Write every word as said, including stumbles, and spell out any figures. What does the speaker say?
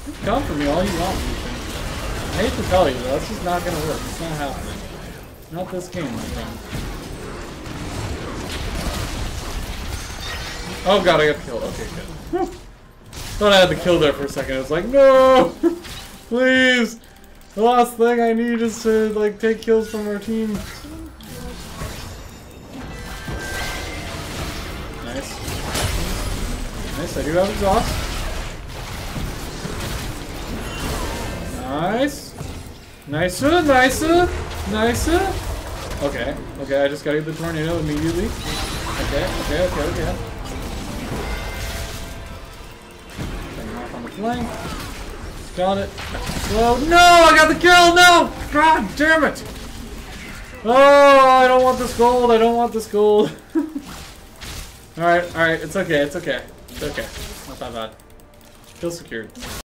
Come for me all you want, Ethan. I hate to tell you, but that's just not gonna work. It's not happening. Not this game, my friend. Oh god, I got killed. Okay, good. Thought I had the kill there for a second. It was like, no! Please! The last thing I need is to, like, take kills from our team. Nice. Nice, I do have exhaust. Nice. Nicer, nicer, nicer. Okay, okay, I just gotta get the tornado immediately. Okay, okay, okay, okay. Turn off on the flank. Got it. Slow. No, I got the kill. No! God damn it! Oh, I don't want this gold. I don't want this gold. Alright, alright, it's okay, it's okay. It's okay. Not that bad. Kill secured.